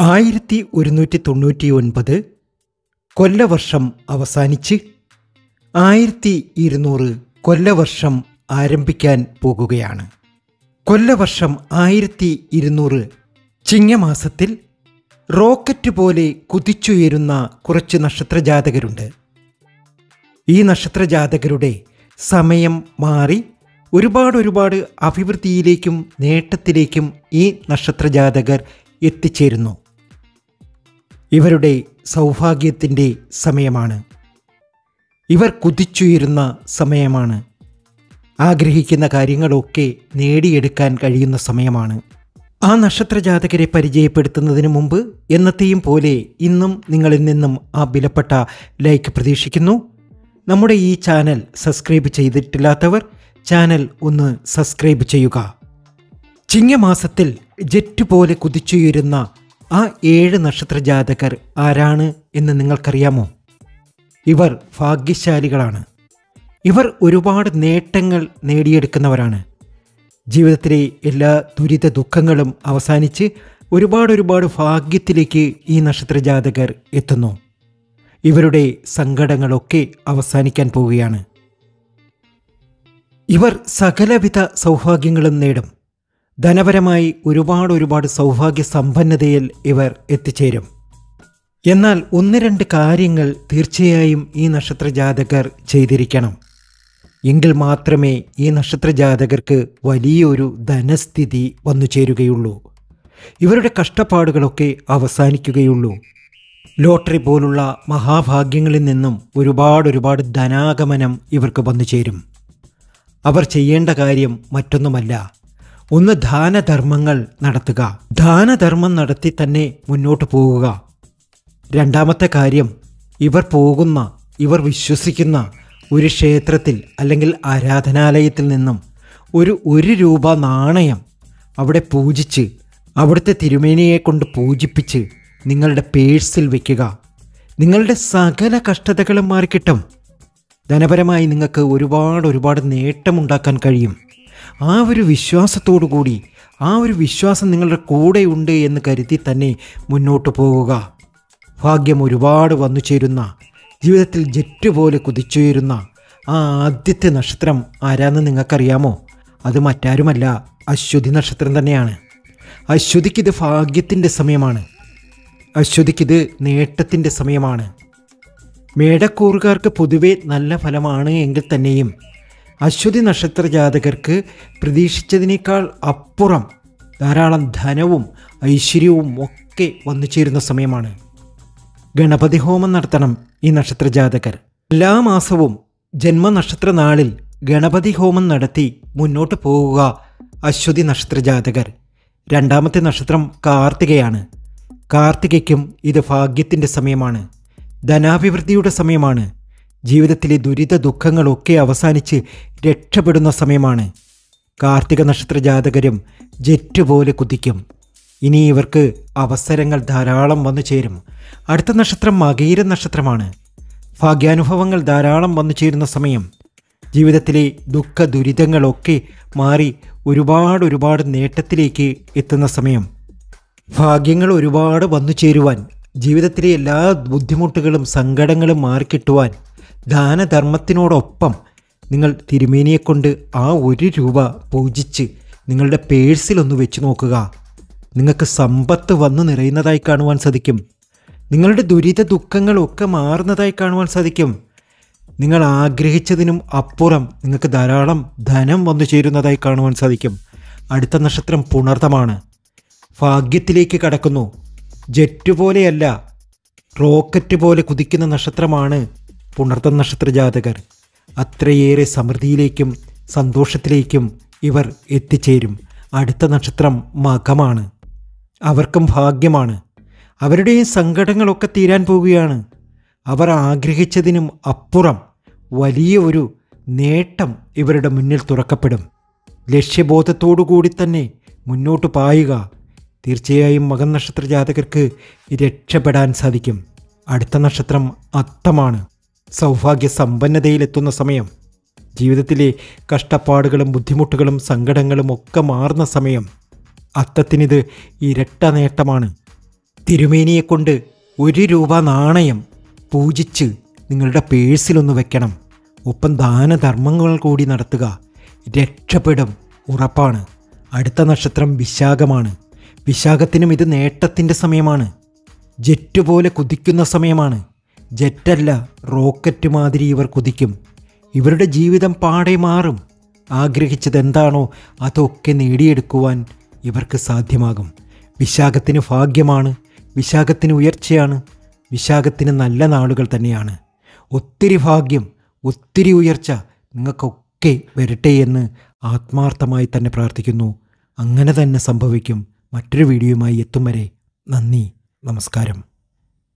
1199 കൊല്ലവർഷം അവസാനിച്ച് 1200 കൊല്ലവർഷം ആരംഭിക്കാൻ പോകുകയാണ്. കൊല്ലവർഷം 1200 ചിങ്ങമാസത്തിൽ റോക്കറ്റ് പോലെ കുതിച്ചുയരുന്ന കുറച്ച് നക്ഷത്രജാതകരുണ്ട്. ഈ നക്ഷത്രജാതകരുടെ സമയം മാറി ഒരുപാട് അഭിവൃദ്ധിയിലേക്കും നേട്ടത്തിലേക്കും ഈ നക്ഷത്രജാതകർ എത്തിച്ചേരുന്നു. ഇവരുടെ സൗഭാഗ്യത്തിൻ്റെ സമയമാണ്. ഇവർ കുതിച്ചുയരുന്ന സമയമാണ്. ആഗ്രഹിക്കുന്ന കാര്യങ്ങളൊക്കെ നേടിയെടുക്കാൻ കഴിയുന്ന സമയമാണ്. ആ നക്ഷത്രജാതകരെ പരിചയപ്പെടുത്തുന്നതിന് മുമ്പ് എന്നത്തെയും പോലെ ഇന്നും നിങ്ങളിൽ നിന്നും ആ വിലപ്പെട്ട ലൈക്ക് പ്രതീക്ഷിക്കുന്നു. നമ്മുടെ ഈ ചാനൽ സബ്സ്ക്രൈബ് ചെയ്തിട്ടില്ലാത്തവർ ചാനൽ ഒന്ന് സബ്സ്ക്രൈബ് ചെയ്യുക. ചിങ്ങമാസത്തിൽ ജെറ്റ് പോലെ കുതിച്ചുയരുന്ന ആ 7 നക്ഷത്രജാതകർ ആരാണ് എന്ന് നിങ്ങൾക്കറിയാമോ? ഇവർ ഭാഗ്യശാലികളാണ്. ഇവർ ഒരുപാട് നേട്ടങ്ങൾ നേടിയെടുക്കുന്നവരാണ്. ജീവിതത്തിലെ എല്ലാ ദുരിത ദുഃഖങ്ങളും അവസാനിച്ച് ഒരുപാട് ഭാഗ്യത്തിലേക്ക് ഈ നക്ഷത്രജാതകർ എത്തുന്നു. ഇവരുടെ സങ്കടങ്ങളൊക്കെ അവസാനിക്കാൻ പോവുകയാണ്. ഇവർ സകലവിധ സൗഭാഗ്യങ്ങളും നേടും. ധനപരമായി ഒരുപാട് സൗഭാഗ്യ സമ്പന്നതയിൽ ഇവർ എത്തിച്ചേരും. എന്നാൽ 1-2 കാര്യങ്ങൾ തീർച്ചയായും ഈ നക്ഷത്രജാതകർ ചെയ്തിരിക്കണം. എങ്കിൽ മാത്രമേ ഈ നക്ഷത്രജാതകർക്ക് വലിയൊരു ധനസ്ഥിതി വന്നു ചേരുകയുള്ളൂ. ഇവരുടെ കഷ്ടപ്പാടുകളൊക്കെ അവസാനിക്കുകയുള്ളൂ. ലോട്ടറി പോലുള്ള മഹാഭാഗ്യങ്ങളിൽ നിന്നും ഒരുപാട് ധനാഗമനം ഇവർക്ക് വന്നു ചേരും. അവർ ചെയ്യേണ്ട കാര്യം മറ്റൊന്നുമല്ല, ഒന്ന് ദാനധർമ്മങ്ങൾ നടത്തുക. ദാനധർമ്മം നടത്തി തന്നെ മുന്നോട്ട് പോവുക. രണ്ടാമത്തെ കാര്യം, ഇവർ വിശ്വസിക്കുന്ന ഒരു ക്ഷേത്രത്തിൽ അല്ലെങ്കിൽ ആരാധനാലയത്തിൽ നിന്നും ഒരു രൂപ നാണയം അവിടെ പൂജിച്ച് അവിടുത്തെ തിരുമേനിയെ കൊണ്ട് പൂജിപ്പിച്ച് നിങ്ങളുടെ പേഴ്സിൽ വയ്ക്കുക. നിങ്ങളുടെ സകല കഷ്ടതകളും മാറിക്കിട്ടും. ധനപരമായി നിങ്ങൾക്ക് ഒരുപാട് നേട്ടമുണ്ടാക്കാൻ കഴിയും. ആ ഒരു വിശ്വാസത്തോടു കൂടി, ആ ഒരു വിശ്വാസം നിങ്ങളുടെ കൂടെയുണ്ട് എന്ന് കരുതി തന്നെ മുന്നോട്ട് പോവുക. ഭാഗ്യം ഒരുപാട് വന്നു ചേരുന്ന, ജീവിതത്തിൽ ജെറ്റ് പോലെ കുതിച്ചുയരുന്ന ആ ആദ്യത്തെ നക്ഷത്രം ആരാന്ന് നിങ്ങൾക്കറിയാമോ? അത് മറ്റാരുമല്ല, അശ്വതി നക്ഷത്രം തന്നെയാണ്. അശ്വതിക്കിത് ഭാഗ്യത്തിൻ്റെ സമയമാണ്. അശ്വതിക്കിത് നേട്ടത്തിൻ്റെ സമയമാണ്. മേടക്കൂറുകാർക്ക് പൊതുവെ നല്ല ഫലമാണ് എങ്കിൽ തന്നെയും അശ്വതി നക്ഷത്ര ജാതകർക്ക് പ്രതീക്ഷിച്ചതിനേക്കാൾ അപ്പുറം ധാരാളം ധനവും ഐശ്വര്യവും ഒക്കെ വന്നു ചേരുന്ന സമയമാണ്. ഗണപതി ഹോമം നടത്തണം ഈ നക്ഷത്ര ജാതകർ. എല്ലാ മാസവും ജന്മനക്ഷത്ര നാളിൽ ഗണപതി ഹോമം നടത്തി മുന്നോട്ട് പോവുക അശ്വതി നക്ഷത്ര ജാതകർ. രണ്ടാമത്തെ നക്ഷത്രം കാർത്തികയാണ്. കാർത്തികയ്ക്കും ഇത് ഭാഗ്യത്തിൻ്റെ സമയമാണ്. ധനാഭിവൃദ്ധിയുടെ സമയമാണ്. ജീവിതത്തിലെ ദുരിത ദുഃഖങ്ങളൊക്കെ അവസാനിച്ച് രക്ഷപ്പെടുന്ന സമയമാണ്. കാർത്തിക നക്ഷത്ര ജാതകരും ജെറ്റ് പോലെ കുതിക്കും. ഇനി ഇവർക്ക് അവസരങ്ങൾ ധാരാളം വന്നു ചേരും. അടുത്ത നക്ഷത്രം മകയിര നക്ഷത്രമാണ്. ഭാഗ്യാനുഭവങ്ങൾ ധാരാളം വന്നു ചേരുന്ന സമയം. ജീവിതത്തിലെ ദുഃഖ ദുരിതങ്ങളൊക്കെ മാറി ഒരുപാട് നേട്ടത്തിലേക്ക് എത്തുന്ന സമയം. ഭാഗ്യങ്ങൾ ഒരുപാട് വന്നു ചേരുവാൻ, ജീവിതത്തിലെ എല്ലാ ബുദ്ധിമുട്ടുകളും സങ്കടങ്ങളും മാറിക്കിട്ടുവാൻ ദാനധർമ്മത്തിനോടൊപ്പം നിങ്ങൾ തിരുമേനിയെക്കൊണ്ട് ആ 1 രൂപ പൂജിച്ച് നിങ്ങളുടെ പേഴ്സിലൊന്ന് വെച്ച് നോക്കുക. നിങ്ങൾക്ക് സമ്പത്ത് വന്നു നിറയുന്നതായി കാണുവാൻ സാധിക്കും. നിങ്ങളുടെ ദുരിത ദുഃഖങ്ങളൊക്കെ മാറുന്നതായി കാണുവാൻ സാധിക്കും. നിങ്ങൾ ആഗ്രഹിച്ചതിനും അപ്പുറം നിങ്ങൾക്ക് ധാരാളം ധനം വന്നു ചേരുന്നതായി കാണുവാൻ സാധിക്കും. അടുത്ത നക്ഷത്രം പുണർതമാണ്. ഭാഗ്യത്തിലേക്ക് കടക്കുന്നു. ജെറ്റ് പോലെയല്ല, റോക്കറ്റ് പോലെ കുതിക്കുന്ന നക്ഷത്രമാണ് പുണർതം നക്ഷത്ര ജാതകർ. അത്രയേറെ സമൃദ്ധിയിലേക്കും സന്തോഷത്തിലേക്കും ഇവർ എത്തിച്ചേരും. അടുത്ത നക്ഷത്രം മകമാണ്. അവർക്കും ഭാഗ്യമാണ്. അവരുടെയും സങ്കടങ്ങളൊക്കെ തീരാൻ പോവുകയാണ്. അവർ ആഗ്രഹിച്ചതിനും അപ്പുറം വലിയ ഒരു നേട്ടം ഇവരുടെ മുന്നിൽ തുറക്കപ്പെടും. ലക്ഷ്യബോധത്തോടു കൂടി തന്നെ മുന്നോട്ട് പായുക. തീർച്ചയായും മകൻ നക്ഷത്ര ജാതകർക്ക് രക്ഷപ്പെടാൻ സാധിക്കും. അടുത്ത നക്ഷത്രം അത്തമാണ്. സൗഭാഗ്യ സമ്പന്നതയിലെത്തുന്ന സമയം. ജീവിതത്തിലെ കഷ്ടപ്പാടുകളും ബുദ്ധിമുട്ടുകളും സങ്കടങ്ങളും ഒക്കെ മാറുന്ന സമയം. അത്തത്തിനിത് ഇരട്ട നേട്ടമാണ്. തിരുമേനിയെക്കൊണ്ട് 1 രൂപ നാണയം പൂജിച്ച് നിങ്ങളുടെ പേഴ്സിലൊന്ന് വെക്കണം. ഒപ്പം ദാനധർമ്മങ്ങൾ കൂടി നടത്തുക. രക്ഷപ്പെടും, ഉറപ്പാണ്. അടുത്ത നക്ഷത്രം വിശാഖമാണ്. വിശാഖത്തിനും ഇത് നേട്ടത്തിൻ്റെ സമയമാണ്. ജെറ്റ് പോലെ കുതിക്കുന്ന സമയമാണ്. ജെറ്റല്ല, റോക്കറ്റ് മാതിരി ഇവർ കുതിക്കും. ഇവരുടെ ജീവിതം പാടെ മാറും. ആഗ്രഹിച്ചതെന്താണോ അതൊക്കെ നേടിയെടുക്കുവാൻ ഇവർക്ക് സാധ്യമാകും. വിശാഖത്തിന് ഭാഗ്യമാണ്, വിശാഖത്തിന് ഉയർച്ചയാണ്, വിശാഖത്തിന് നല്ല നാളുകൾ തന്നെയാണ്. ഒത്തിരി ഭാഗ്യം, ഒത്തിരി ഉയർച്ച നിങ്ങൾക്കൊക്കെ വരട്ടെ എന്ന് ആത്മാർത്ഥമായി തന്നെ പ്രാർത്ഥിക്കുന്നു. അങ്ങനെ തന്നെ സംഭവിക്കും. മറ്റൊരു വീഡിയോയുമായി എത്തും വരെ നന്ദി, നമസ്കാരം.